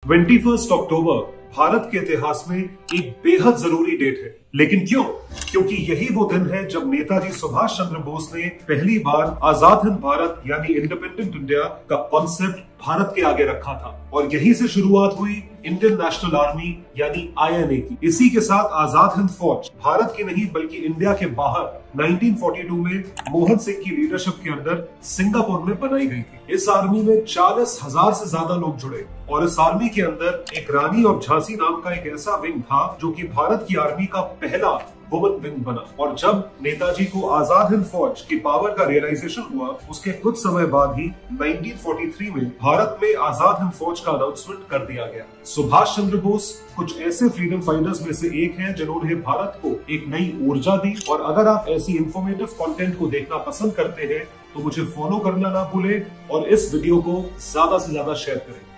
21 अक्टूबर भारत के इतिहास में एक बेहद जरूरी डेट है। लेकिन क्यों? क्योंकि यही वो दिन है जब नेताजी सुभाष चंद्र बोस ने पहली बार आजाद हिंद भारत यानी इंडिपेंडेंट इंडिया का कॉन्सेप्ट भारत के आगे रखा था और यहीं से शुरुआत हुई इंडियन नेशनल आर्मी यानी आईएनए की। इसी के साथ आजाद हिंद फौज भारत की नहीं बल्कि इंडिया के बाहर 1942 में मोहन सिंह की लीडरशिप के अंदर सिंगापुर में बनाई गई थी। इस आर्मी में 40,000 से ज्यादा लोग जुड़े और इस आर्मी के अंदर एक रानी और झांसी नाम का एक ऐसा विंग था जो कि भारत की आर्मी का पहला वुमन विंग बना। और जब नेताजी को आजाद हिंद फौज की पावर का रियलाइजेशन हुआ उसके कुछ समय बाद ही 1943 में भारत में आजाद हिंद फौज का अनाउंसमेंट कर दिया गया। सुभाष चंद्र बोस कुछ ऐसे फ्रीडम फाइटर्स में से एक हैं जिन्होंने भारत को एक नई ऊर्जा दी। और अगर आप ऐसी इंफॉर्मेटिव कंटेंट को देखना पसंद करते हैं तो मुझे फॉलो करना ना भूलें और इस वीडियो को ज्यादा से ज्यादा शेयर करें।